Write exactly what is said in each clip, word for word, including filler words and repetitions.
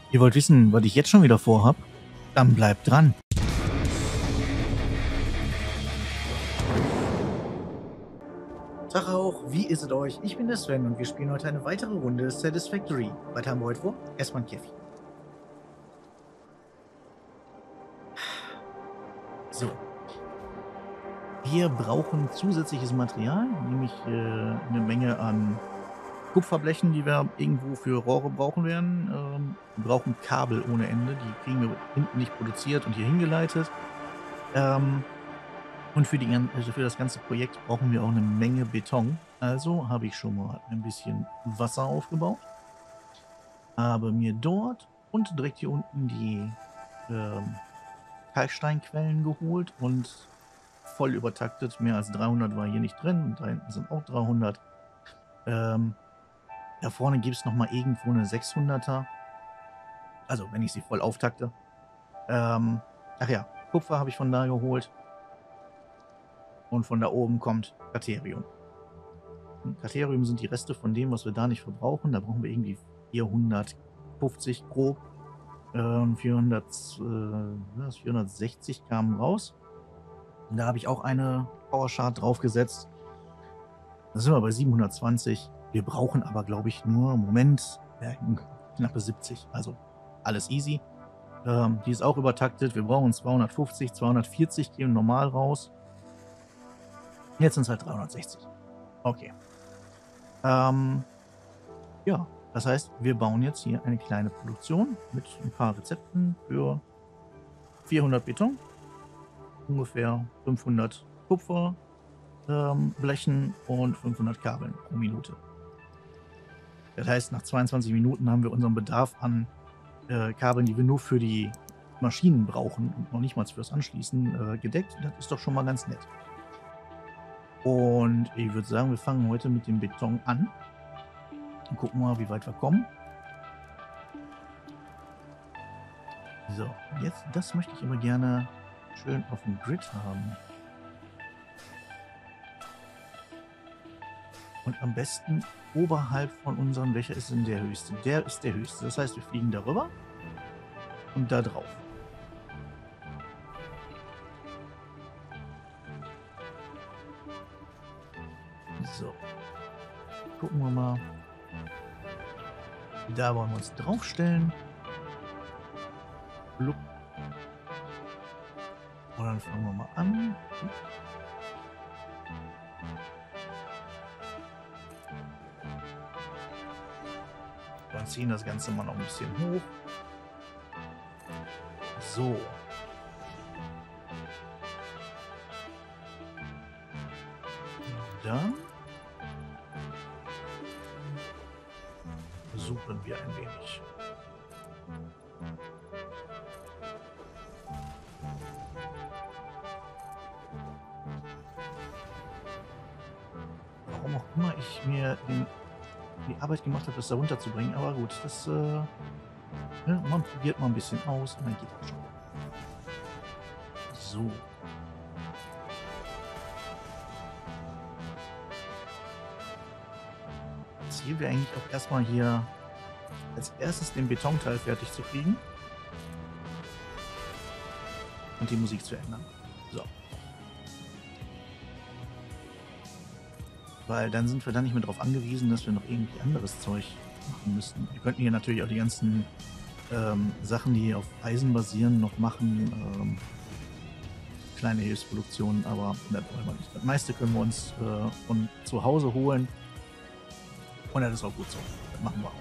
Ihr wollt wissen, was ich jetzt schon wieder vorhab? Dann bleibt dran. Tag auch, wie ist es euch? Ich bin der Sven und wir spielen heute eine weitere Runde Satisfactory. Was haben wir heute vor? Erstmal ein Käffchen. So. Wir brauchen zusätzliches Material, nämlich äh, eine Menge an Kupferblechen, die wir irgendwo für Rohre brauchen werden. Ähm, wir brauchen Kabel ohne Ende, die kriegen wir hinten nicht produziert und hier hingeleitet. Ähm, und für, die, gan- also für das ganze Projekt brauchen wir auch eine Menge Beton. Also habe ich schon mal ein bisschen Wasser aufgebaut, habe mir dort und direkt hier unten die ähm, Kalksteinquellen geholt und voll übertaktet. Mehr als dreihundert war hier nicht drin und da hinten sind auch dreihundert. Ähm, da vorne gibt es nochmal irgendwo eine sechshunderter. Also, wenn ich sie voll auftakte. Ähm, ach ja, Kupfer habe ich von da geholt und von da oben kommt Katerium. Und Katerium sind die Reste von dem, was wir da nicht verbrauchen. Da brauchen wir irgendwie vierhundertfünfzig grob. Ähm, vierhundert, äh, vierhundertsechzig kamen raus. Und da habe ich auch eine Power Shard draufgesetzt. Da sind wir bei siebenhundertzwanzig. Wir brauchen aber, glaube ich, nur, Moment, ja, knappe siebzig. Also alles easy. Ähm, die ist auch übertaktet. Wir brauchen zweihundertfünfzig, zweihundertvierzig gehen normal raus. Jetzt sind es halt dreihundertsechzig. Okay. Ähm, ja, das heißt, wir bauen jetzt hier eine kleine Produktion mit ein paar Rezepten für vierhundert Beton, ungefähr fünfhundert Kupfer, ähm, Blechen und fünfhundert Kabeln pro Minute. Das heißt, nach zweiundzwanzig Minuten haben wir unseren Bedarf an äh, Kabeln, die wir nur für die Maschinen brauchen und noch nicht mal fürs Anschließen, äh, gedeckt. Das ist doch schon mal ganz nett. Und ich würde sagen, wir fangen heute mit dem Beton an und gucken mal, wie weit wir kommen. So, jetzt, das möchte ich aber gerne schön auf dem Grid haben. Und am besten oberhalb von unseren, welcher ist denn der höchste? Der ist der höchste. Das heißt, wir fliegen darüber und da drauf. So, gucken wir mal. Da wollen wir uns draufstellen. Blub. Und dann fangen wir mal an. Dann ziehen das Ganze mal noch ein bisschen hoch. So. Dann suchen wir ein wenig. Warum auch immer ich mir den, die Arbeit gemacht habe, das da runterzubringen. Aber gut, das, äh, ne, man probiert mal ein bisschen aus und dann geht das schon. So. Ziel wäre eigentlich auch erstmal hier als erstes den Betonteil fertig zu kriegen und die Musik zu ändern. So. Weil dann sind wir dann nicht mehr darauf angewiesen, dass wir noch irgendwie anderes Zeug machen müssten. Wir könnten hier natürlich auch die ganzen ähm, Sachen, die auf Eisen basieren, noch machen. Ähm, kleine Hilfsproduktionen, aber das wollen wir nicht. Das meiste können wir uns äh, von zu Hause holen. Und das ist auch gut so. Das machen wir auch.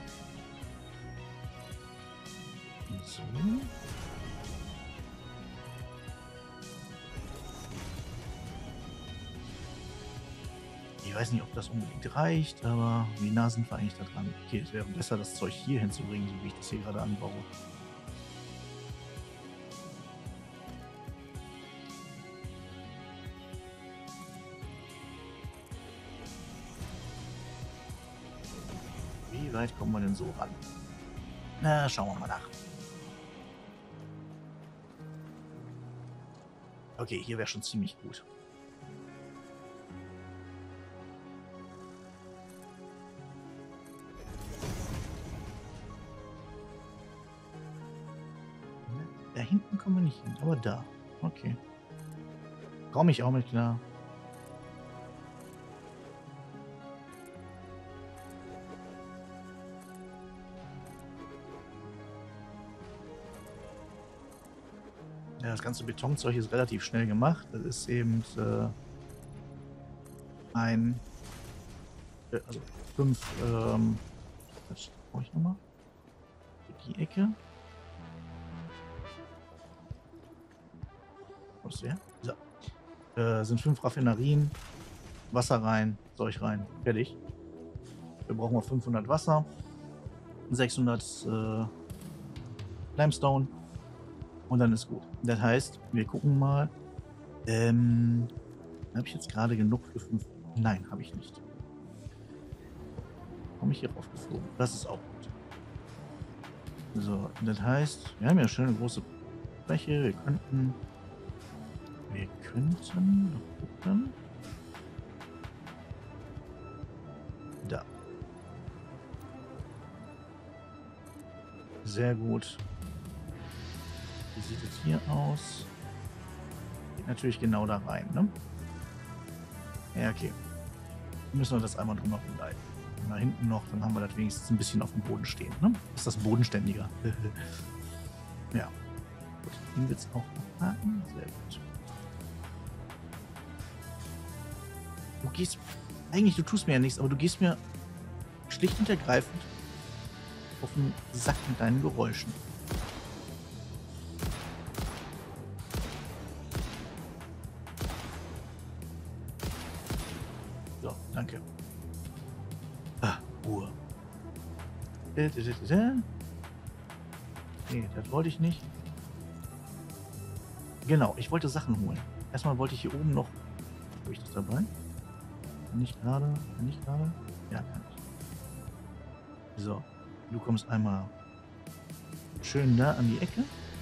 So. Ich weiß nicht, ob das unbedingt reicht, aber wie nah sind wir eigentlich da dran? Okay, es wäre besser, das Zeug hier hinzubringen, so wie ich das hier gerade anbaue. Wie weit kommen wir denn so ran? Na, schauen wir mal nach. Okay, hier wäre schon ziemlich gut. hinten kommen wir nicht hin, aber da. Okay. Komme ich auch mit klar. Ja, das ganze Betonzeug ist relativ schnell gemacht. Das ist eben äh, ein, äh, also fünf, ähm, was brauche ich nochmal? Die Ecke. Wo ist der? So. Äh, sind fünf Raffinerien. Wasser rein, Zeug rein. Fertig. Wir brauchen mal fünfhundert Wasser. sechshundert äh, Limestone. Und dann ist gut. Das heißt, wir gucken mal. Ähm, habe ich jetzt gerade genug für fünf? Nein, habe ich nicht. Komme ich hier drauf geflogen? Das ist auch gut. So, das heißt, wir haben ja schön eine große Fläche. Wir könnten. Wir könnten noch gucken. Da. Sehr gut. Wie sieht es hier aus? Geht natürlich genau da rein, ne? Ja, okay. Dann müssen wir das einmal drüber rumleiten. Und da hinten noch, dann haben wir das wenigstens ein bisschen auf dem Boden stehen, ne? Ist das bodenständiger? Ja. Gut, den wird es auch noch haken. Sehr gut. Du gehst. Eigentlich, du tust mir ja nichts, aber du gehst mir schlicht und ergreifend auf den Sack mit deinen Geräuschen. So, danke. Ah, Ruhe. Nee, das wollte ich nicht. Genau, ich wollte Sachen holen. Erstmal wollte ich hier oben noch. Habe ich das dabei? Kann ich gerade? Kann ich gerade? Ja, kann ich. So, du kommst einmal schön da an die Ecke.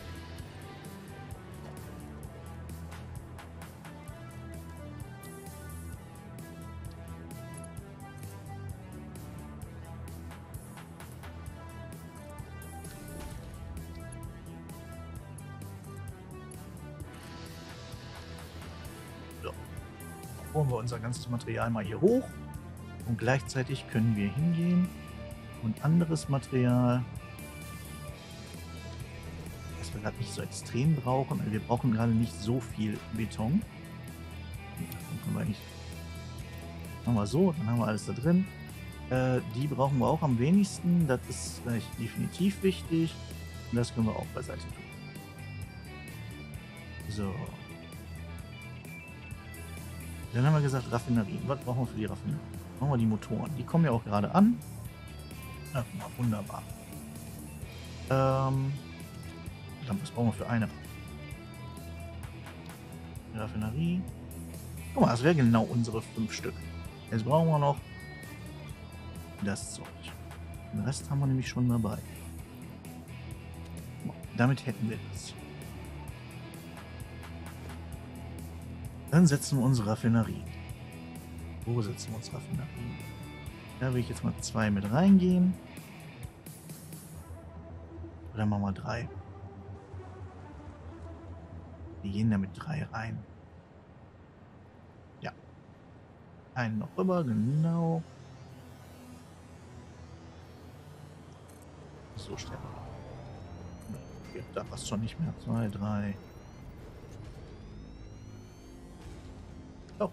Holen wir unser ganzes Material mal hier hoch und gleichzeitig können wir hingehen und anderes Material, das wir gerade nicht so extrem brauchen, wir brauchen gerade nicht so viel Beton. Dann können wir eigentlich, machen wir so, dann haben wir alles da drin. Äh, die brauchen wir auch am wenigsten, das ist gleich definitiv wichtig und das können wir auch beiseite tun. So. Dann haben wir gesagt, Raffinerien. Was brauchen wir für die Raffinerien? Machen wir die Motoren. Die kommen ja auch gerade an. Ja, wunderbar. Ähm, dann, was brauchen wir für eine? Raffinerie. Guck mal, das wäre genau unsere fünf Stück. Jetzt brauchen wir noch das Zeug. Den Rest haben wir nämlich schon dabei. Damit hätten wir das. Dann setzen wir unsere Raffinerie. Wo setzen wir unsere Raffinerie? Da will ich jetzt mal zwei mit reingehen. Oder machen wir drei. Wir gehen da mit drei rein. Ja. Einen noch rüber, genau. So stellen wir. Okay, da passt schon nicht mehr. Zwei, drei. Oh.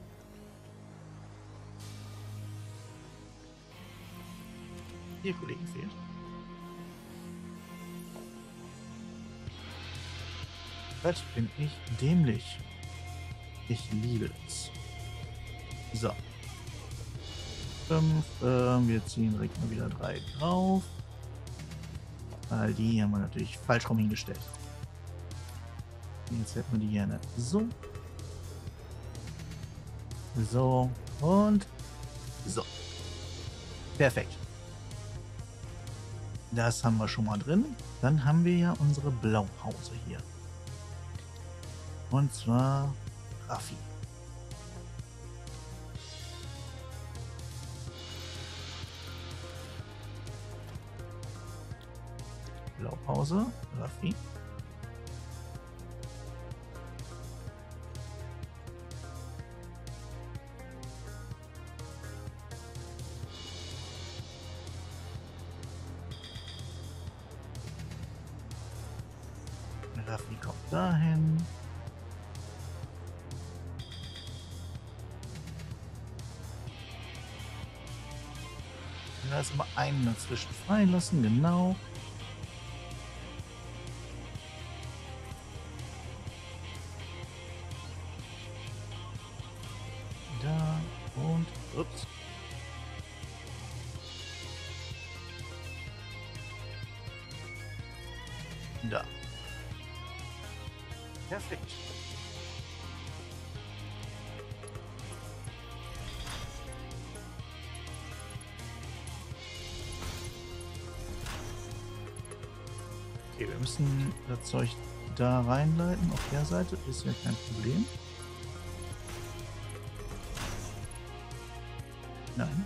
Ihr Kollegen fehlt. Was bin ich dämlich? Ich liebe es. So. Fünf. Äh, wir ziehen direkt mal wieder drei drauf. Weil die haben wir natürlich falsch rum hingestellt. Jetzt hätten wir die gerne so. So. Und so. Perfekt. Das haben wir schon mal drin. Dann haben wir ja unsere Blaupause hier. Und zwar Raffi. Blaupause, Raffi. Raffi kommt dahin. Da ist immer einen dazwischen freilassen, genau. Da und ups. Da. Perfekt. Okay, wir müssen das Zeug da reinleiten. Auf der Seite ist ja kein Problem. Nein.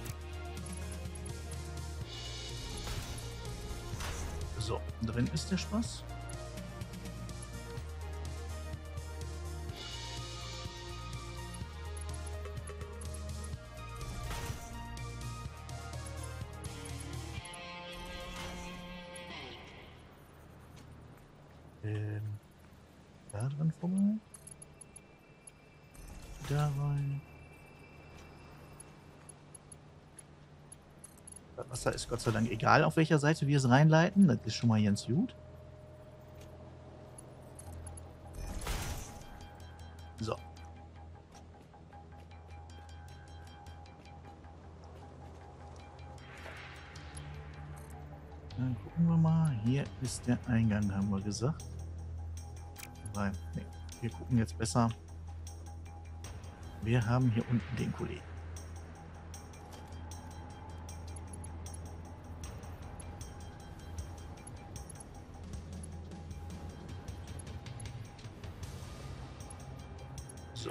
So, drin ist der Spaß. Ähm, da dran vorbei. Da rein. Das Wasser ist Gott sei Dank egal, auf welcher Seite wir es reinleiten. Das ist schon mal ganz gut. So. Dann gucken wir mal. Hier ist der Eingang, haben wir gesagt. Nein, nee. Wir gucken jetzt besser. Wir haben hier unten den Kollegen. So.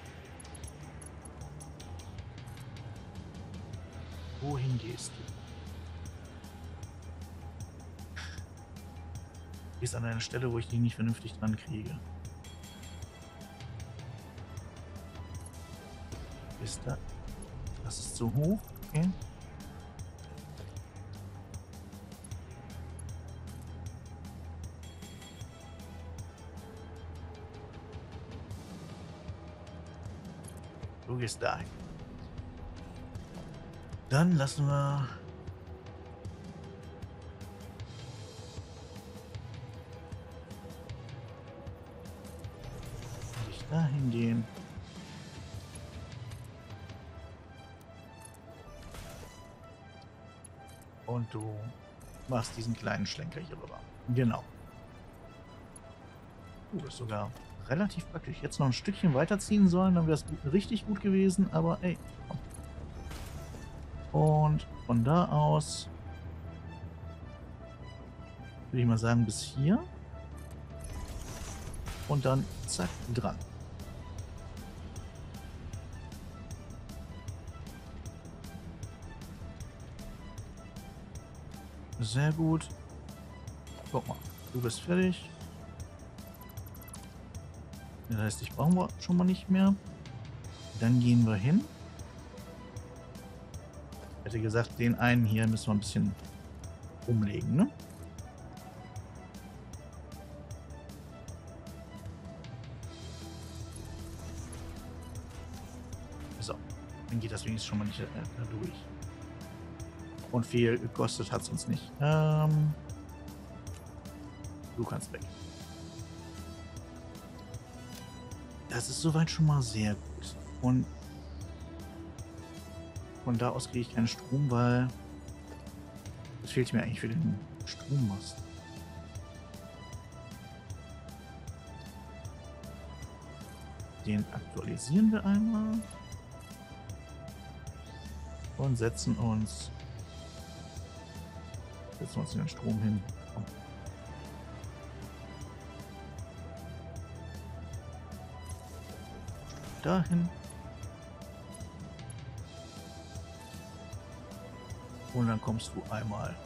Wohin gehst du? Gehst an eine Stelle, wo ich dich nicht vernünftig dran kriege. Ist da? Das ist zu hoch. Okay. Du gehst dahin. Dann lassen wir dich dahin gehen. Und du machst diesen kleinen Schlenker hier rüber. Genau. Uh, das ist sogar relativ praktisch. Jetzt noch ein Stückchen weiterziehen sollen, dann wäre es richtig gut gewesen, aber ey, komm. Und von da aus würde ich mal sagen, bis hier. Und dann zack, dran. Sehr gut. Guck mal, du bist fertig. Das heißt, ich brauchen wir schon mal nicht mehr. Dann gehen wir hin. Ich hätte gesagt, den einen hier müssen wir ein bisschen umlegen, ne? So, dann geht das wenigstens schon mal nicht äh, durch. Und viel gekostet hat es uns nicht. Ähm, du kannst weg. Das ist soweit schon mal sehr gut. Und von da aus kriege ich keinen Strom, weil das fehlt mir eigentlich für den Strommast. Den aktualisieren wir einmal. Und setzen uns setzen uns den Strom hin. Komm. Dahin. Und dann kommst du einmal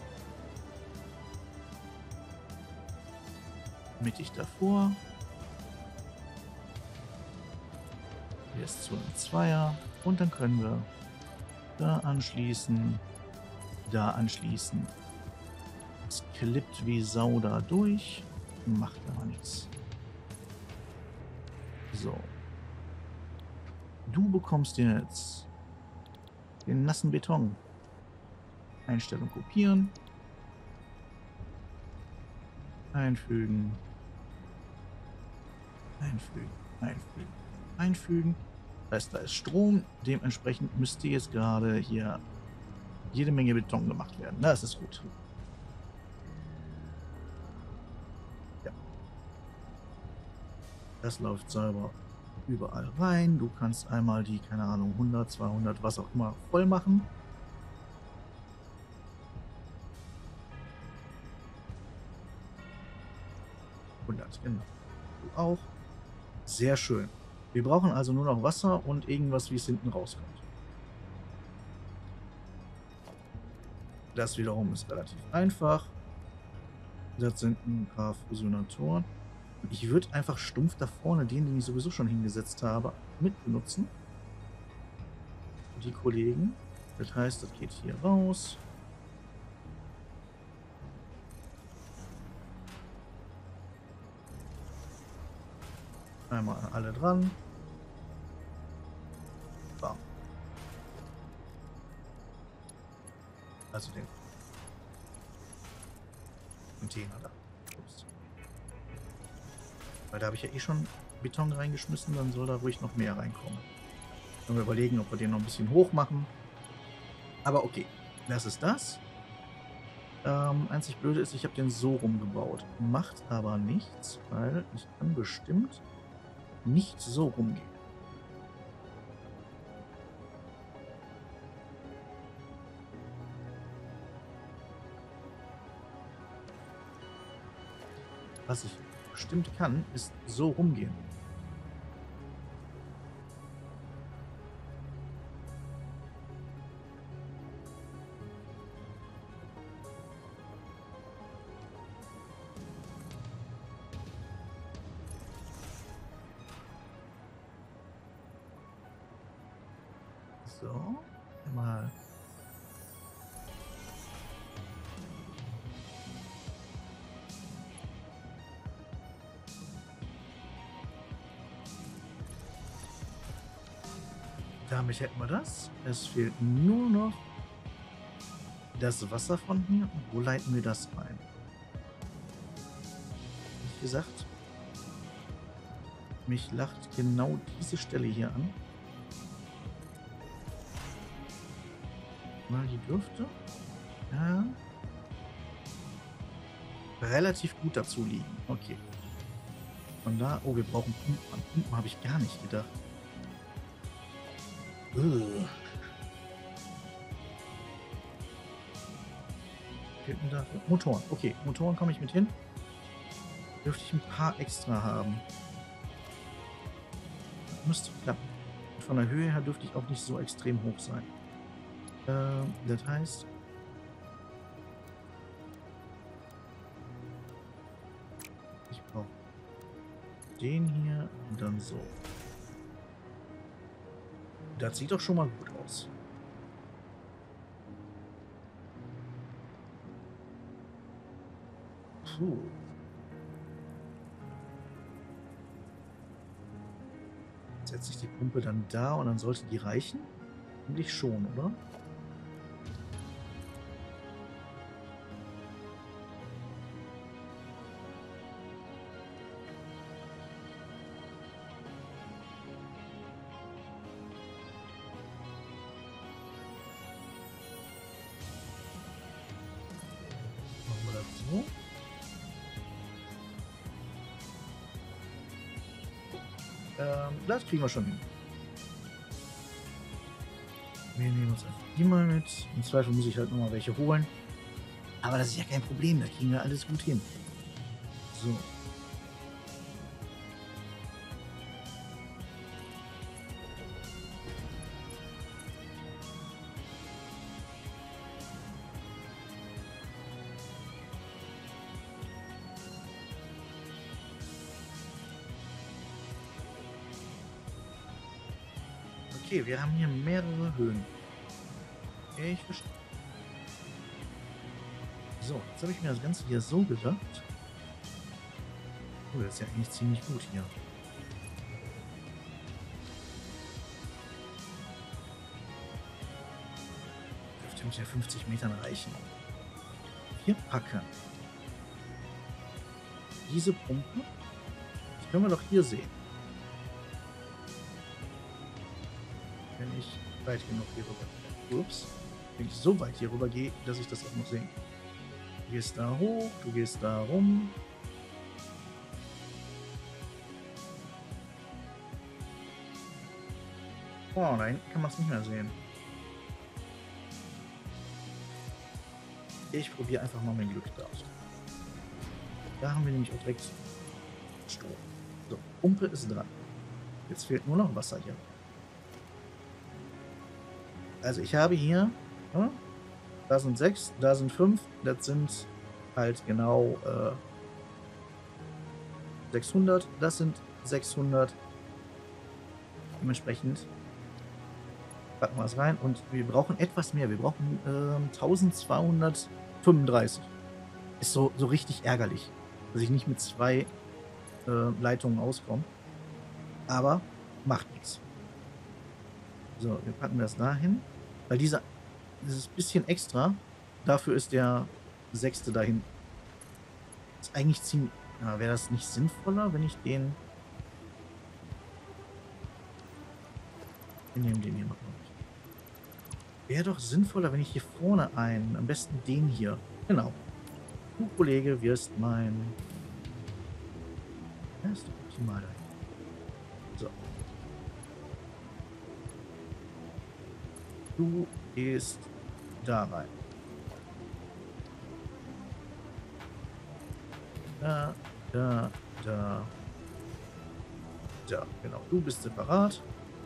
mittig davor. Hier ist zu einem Zweier. Und dann können wir da anschließen, da anschließen. Es klippt wie Sau da durch. Macht aber nichts. So. Du bekommst jetzt den nassen Beton. Einstellung kopieren. Einfügen. Einfügen. Einfügen. Einfügen. Das heißt, da ist Strom. Dementsprechend müsste jetzt gerade hier jede Menge Beton gemacht werden. Das ist gut. Ja. Das läuft sauber überall rein. Du kannst einmal die, keine Ahnung, hundert, zweihundert, was auch immer, voll machen. hundert, genau. Du auch. Sehr schön. Wir brauchen also nur noch Wasser und irgendwas, wie es hinten rauskommt. Das wiederum ist relativ einfach. Das sind ein paar Fusionatoren. Ich würde einfach stumpf da vorne den, den ich sowieso schon hingesetzt habe, mit benutzen. Die Kollegen. Das heißt, das geht hier raus. Einmal alle dran. Bam. Also den Container da. Ups. Weil da habe ich ja eh schon Beton reingeschmissen, dann soll da ruhig noch mehr reinkommen. Können wir überlegen, ob wir den noch ein bisschen hoch machen. Aber okay, das ist das. Ähm, einzig Blöde ist, ich habe den so rumgebaut. Macht aber nichts, weil ich kann bestimmt nicht so rumgehen. Was ich bestimmt kann, ist so rumgehen. So, mal. Damit hätten wir das. Es fehlt nur noch das Wasser von hier. Wo leiten wir das ein? Wie gesagt, mich lacht genau diese Stelle hier an. Mal die dürfte ja relativ gut dazu liegen. Okay. Von da, oh, wir brauchen Pumpen. An Pumpen habe ich gar nicht gedacht. Ugh. Fehlt mir da Motoren. Okay, Motoren komme ich mit hin. Dürfte ich ein paar extra haben. Das müsste klappen. Und von der Höhe her dürfte ich auch nicht so extrem hoch sein. Ähm, das heißt, ich brauche den hier und dann so. Das sieht doch schon mal gut aus. Puh. Setze ich die Pumpe dann da und dann sollte die reichen? Eigentlich schon, oder? Machen wir das so. Ähm, das kriegen wir schon hin. Wir nehmen uns einfach die mal mit. Im Zweifel muss ich halt nochmal welche holen. Aber das ist ja kein Problem, da kriegen wir alles gut hin. So. Okay, wir haben hier mehrere Höhen. Okay, ich verstehe. So, jetzt habe ich mir das Ganze hier so gedacht. Oh, das ist ja eigentlich ziemlich gut hier. mit der fünfzig Metern reichen. Wir packen diese Pumpe. Das können wir doch hier sehen. Wenn ich weit genug hier rüber gehe. Ups. Wenn ich so weit hier rüber gehe, dass ich das auch noch sehe. Du gehst da hoch, du gehst da rum. Oh, da hinten kann man es nicht mehr sehen. Ich probiere einfach mal mein Glück da aus. Da haben wir nämlich auch direkt Strom. So, Pumpe ist dran. Jetzt fehlt nur noch Wasser hier. Also ich habe hier, ja, da sind sechs, da sind fünf, das sind halt genau äh, sechshundert, das sind sechshundert. Dementsprechend packen wir es rein und wir brauchen etwas mehr. Wir brauchen äh, eintausendzweihundertfünfunddreißig. Ist so, so richtig ärgerlich, dass ich nicht mit zwei äh, Leitungen auskomme. Aber macht nichts. So, wir packen das dahin. Weil dieser, dieses bisschen extra, dafür ist der sechste dahin. Ist eigentlich ziemlich. Ja, wäre das nicht sinnvoller, wenn ich den. Wir nehmen den hier mal. Wäre doch sinnvoller, wenn ich hier vorne einen, am besten den hier. Genau. Du, Kollege, wirst mein. Ja, ist doch optimal dahin. So. Du gehst da rein. Da, da, da. Da, genau. Du bist separat.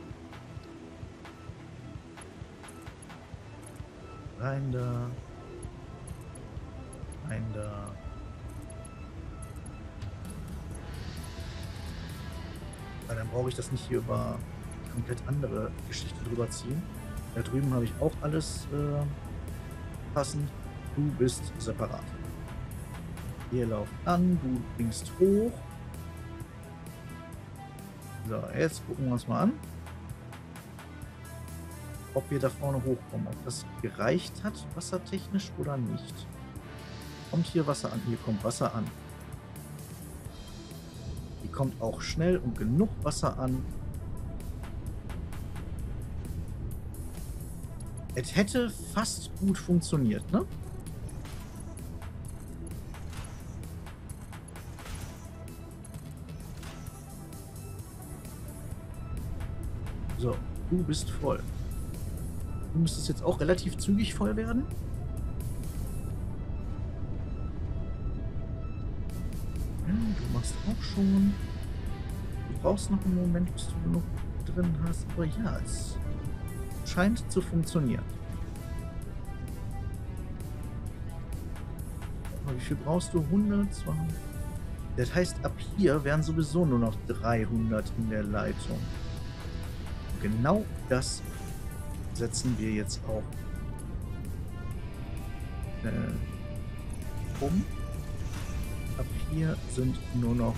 Rein da. Rein da. Weil dann brauche ich das nicht hier über komplett andere Geschichte drüber ziehen. Da drüben habe ich auch alles äh, passend. Du bist separat. Ihr lauft an, du bringst hoch. So, jetzt gucken wir uns mal an, ob wir da vorne hochkommen. Ob das gereicht hat, wassertechnisch oder nicht. Kommt hier Wasser an? Hier kommt Wasser an. Hier kommt auch schnell und genug Wasser an. Es hätte fast gut funktioniert, ne? So, du bist voll. Du müsstest jetzt auch relativ zügig voll werden. Ja, du machst auch schon. Du brauchst noch einen Moment, bis du genug drin hast. Aber ja, es scheint zu funktionieren. Aber wie viel brauchst du? hundert, zweihundert? Das heißt, ab hier wären sowieso nur noch dreihundert in der Leitung. Und genau das setzen wir jetzt auch äh, um. Ab hier sind nur noch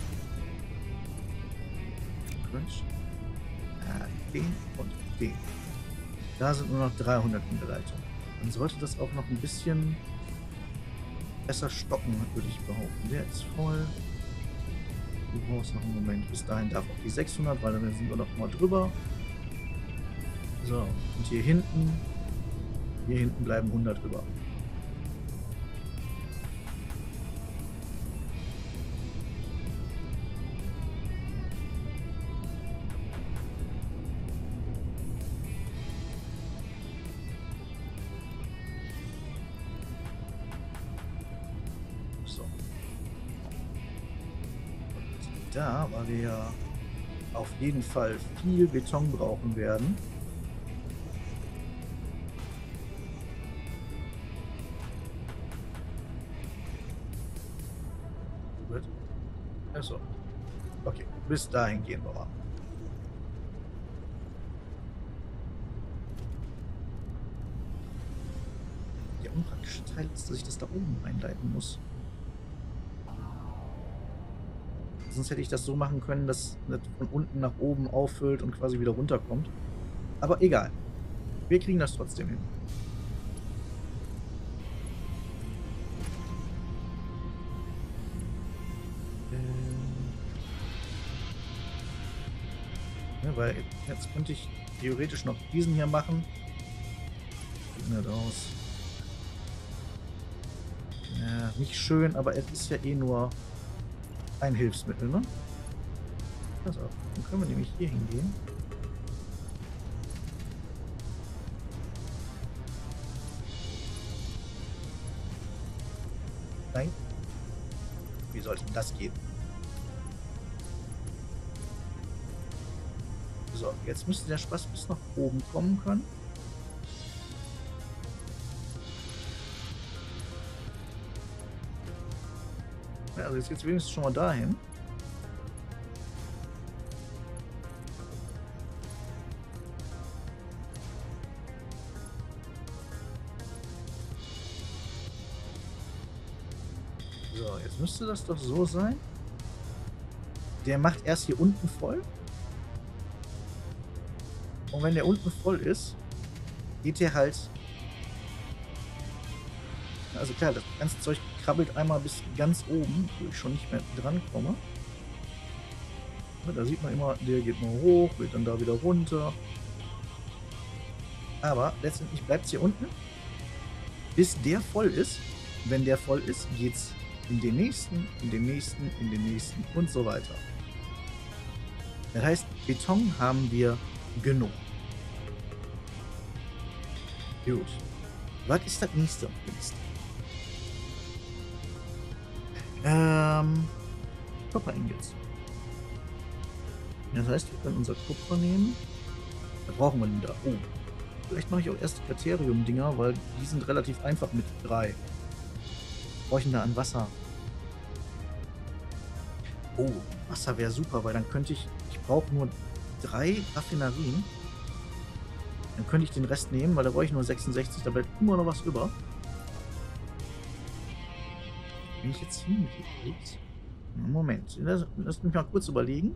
äh, den und den. Da sind nur noch dreihundert in der Leitung. Dann sollte das auch noch ein bisschen besser stocken, würde ich behaupten. Der ist voll. Du brauchst noch einen Moment. Bis dahin darf auch die sechshundert, weil dann sind wir noch mal drüber. So, und hier hinten, hier hinten bleiben hundert drüber. So. Und da, weil wir ja auf jeden Fall viel Beton brauchen werden, Achso. Okay, bis dahin gehen wir mal. Der unpraktische Teil ist, dass ich das da oben einleiten muss. Sonst hätte ich das so machen können, dass das von unten nach oben auffüllt und quasi wieder runterkommt. Aber egal. Wir kriegen das trotzdem hin. Ne, weil jetzt könnte ich theoretisch noch diesen hier machen. Sieht nicht aus. Ja, nicht schön, aber es ist ja eh nur ein Hilfsmittel, ne? Pass auf, dann können wir nämlich hier hingehen. Nein. Wie sollte denn das gehen? So, jetzt müsste der Spaß bis nach oben kommen können. Ja, also jetzt geht's wenigstens schon mal dahin. So, jetzt müsste das doch so sein. Der macht erst hier unten voll. Und wenn der unten voll ist, geht der halt... Also klar, das ganze Zeug krabbelt einmal bis ganz oben, wo ich schon nicht mehr dran komme. Da sieht man immer, der geht mal hoch, wird dann da wieder runter. Aber letztendlich bleibt es hier unten, bis der voll ist. Wenn der voll ist, geht es in den nächsten, in den nächsten, in den nächsten und so weiter. Das heißt, Beton haben wir genug. Gut. Was ist das nächste? Ähm, Copper Ingots. Das heißt, wir können unser Kupfer nehmen. Da brauchen wir wieder. Oh, vielleicht mache ich auch erst Kriterium-Dinger, weil die sind relativ einfach mit drei. Brauche ich denn da an Wasser? Oh, Wasser wäre super, weil dann könnte ich... Ich brauche nur drei Raffinerien. Dann könnte ich den Rest nehmen, weil da brauche ich nur sechsundsechzig. Da bleibt immer noch was über. Wenn ich jetzt hingehe... Moment, lass, lass mich mal kurz überlegen.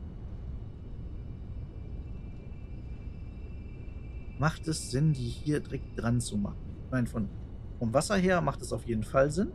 Macht es Sinn, die hier direkt dran zu machen? Ich meine, von, vom Wasser her macht es auf jeden Fall Sinn.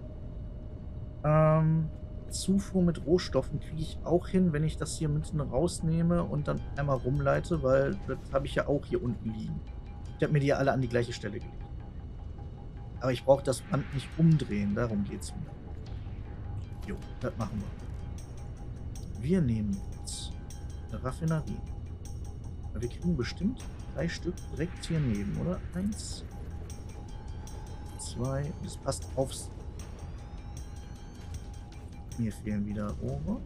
Ähm, Zufuhr mit Rohstoffen kriege ich auch hin, wenn ich das hier mitten rausnehme und dann einmal rumleite, weil das habe ich ja auch hier unten liegen. Ich habe mir die ja alle an die gleiche Stelle gelegt. Aber ich brauche das Band nicht umdrehen, darum geht es mir. Jo, das machen wir. Wir nehmen jetzt eine Raffinerie. Wir kriegen bestimmt drei Stück direkt hier neben, oder? Eins, zwei, das passt aufs... Mir fehlen wieder Rohre.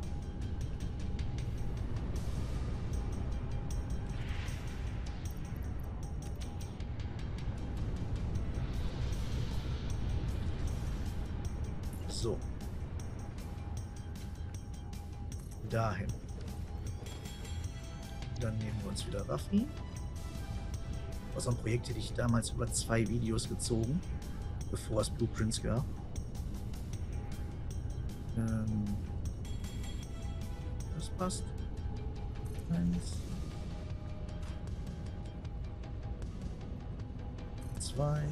So. Dahin. Dann nehmen wir uns wieder Raffi. Aus einem Projekt hätte ich damals über zwei Videos gezogen, bevor es Blueprints gab. Ähm, das passt. Eins. Zwei.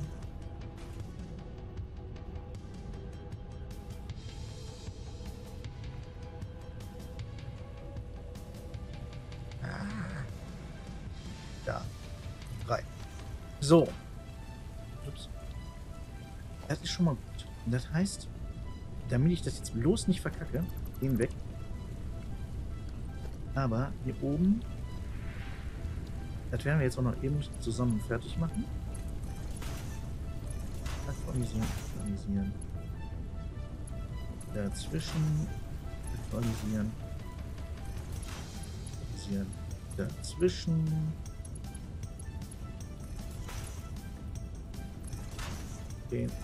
Da. Drei. So. Ups. Das ist schon mal gut. Und das heißt, damit ich das jetzt bloß nicht verkacke, den weg. Aber hier oben, das werden wir jetzt auch noch eben zusammen fertig machen. Aktualisieren, aktualisieren. Dazwischen, aktualisieren. Aktualisieren. Dazwischen. Den, den.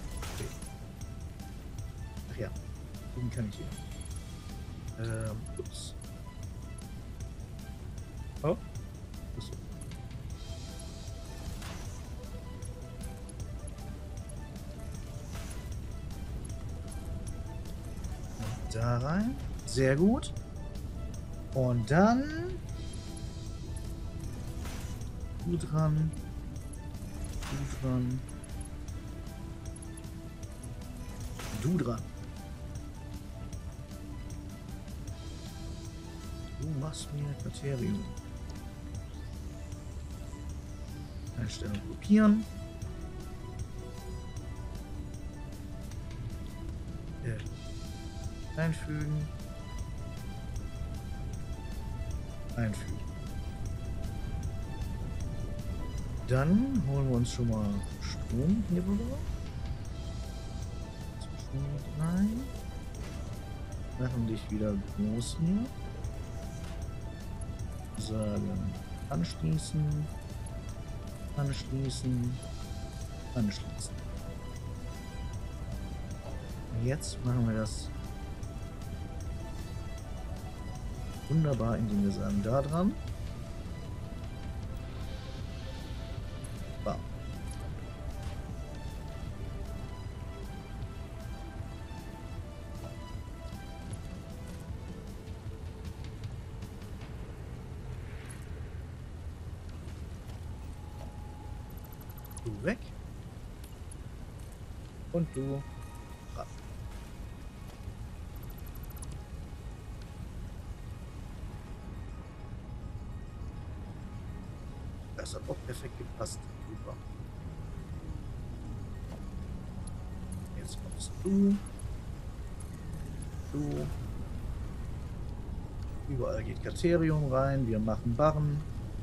Ach ja, den kann ich hier. Ähm, ups. Oh. Achso. Und da rein. Sehr gut. Und dann... Du dran. Du dran. Du dran. Du machst mir Kriterium. Einstellung kopieren. Äh, einfügen. Einfügen. Dann holen wir uns schon mal Strom hier rüber. Strom rein. Machen dich wieder groß hier. Sagen, anschließen, anschließen, anschließen. Jetzt machen wir das wunderbar, indem wir sagen, da dran. Bam. Du weg. Und du ran. Das hat auch perfekt gepasst. Super. Jetzt kommst du. Du. Überall geht Katerium rein. Wir machen Barren.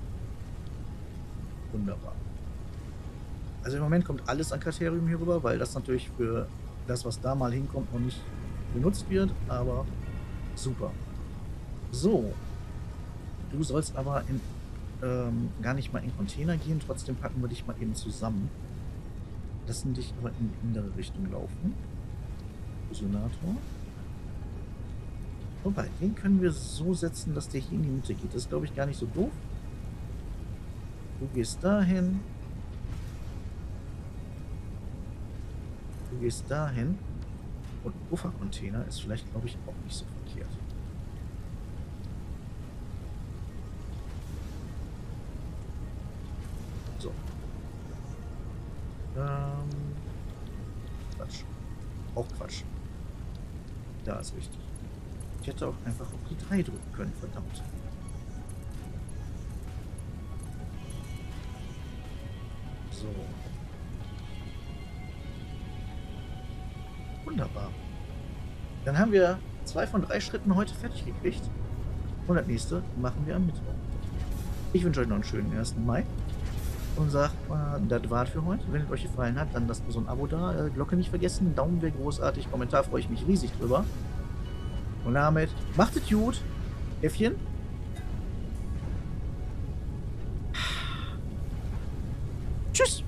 Wunderbar. Also im Moment kommt alles an Katerium hier rüber, weil das natürlich für das, was da mal hinkommt, noch nicht benutzt wird, aber super. So. Du sollst aber in, ähm, gar nicht mal in Container gehen, trotzdem packen wir dich mal eben zusammen. Lassen dich aber in die andere Richtung laufen. Fusionator. Wobei, den können wir so setzen, dass der hier in die Mitte geht. Das ist, glaube ich, gar nicht so doof. Du gehst dahin. Du gehst dahin. Und ein Puffercontainer ist vielleicht, glaube ich, auch nicht so verkehrt. So. Ähm. Quatsch. Auch Quatsch. Da ist richtig. Ich hätte auch einfach auf die drei drücken können, verdammt. So. Wunderbar. Dann haben wir zwei von drei Schritten heute fertig gekriegt. Und das nächste machen wir am Mittwoch. Ich wünsche euch noch einen schönen ersten Mai. Und sagt, äh, das war's für heute. Wenn es euch gefallen hat, dann lasst mir so ein Abo da. Äh, Glocke nicht vergessen. Daumen wäre großartig. Kommentar freue ich mich riesig drüber. Und damit macht es gut. Äffchen. Tschüss.